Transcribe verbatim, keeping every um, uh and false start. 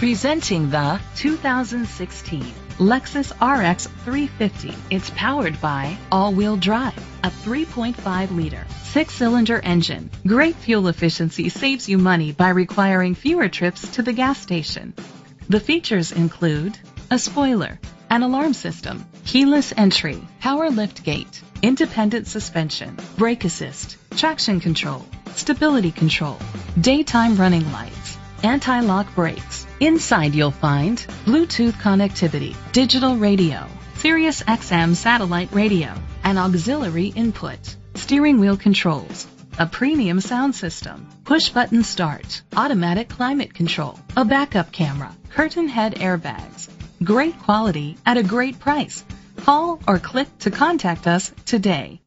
Presenting the two thousand sixteen Lexus R X three fifty. It's powered by all-wheel drive, a three point five liter six-cylinder engine. Great fuel efficiency saves you money by requiring fewer trips to the gas station. The features include a spoiler, an alarm system, keyless entry, power lift gate, independent suspension, brake assist, traction control, stability control, daytime running lights, anti-lock brakes. Inside you'll find Bluetooth connectivity, digital radio, Sirius X M satellite radio, an auxiliary input, steering wheel controls, a premium sound system, push-button start, automatic climate control, a backup camera, curtain head airbags. Great quality at a great price. Call or click to contact us today.